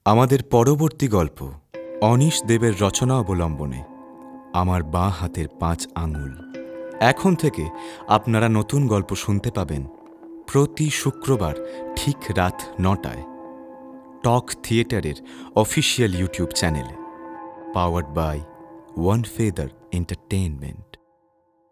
আমাদের পরবর্তী গল্প অনিশ দেবের রচনা অবলম্বনে আমার বাঁ হাতের 5 আঙুল। এখন থেকে আপনারা নতুন গল্প শুনতে পাবেন প্রতি শুক্রবার ঠিক রাত 9টায় টক থিয়েটারের অফিসিয়াল ইউটিউব চ্যানেলে। Powered by one feather entertainment.